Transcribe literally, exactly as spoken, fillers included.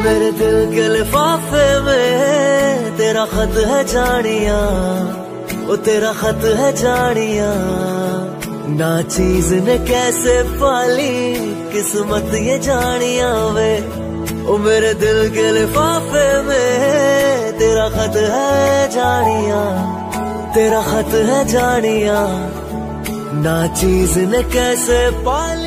मेरे दिल के लिफाफे में तेरा खत है जानिया, ओ तेरा खत है जानिया। ना चीज ने कैसे पाली किस्मत ये जानिया वे, ओ मेरे दिल के लिफाफे में तेरा खत है जानिया, तेरा खत है जानिया। ना चीज ने कैसे पाली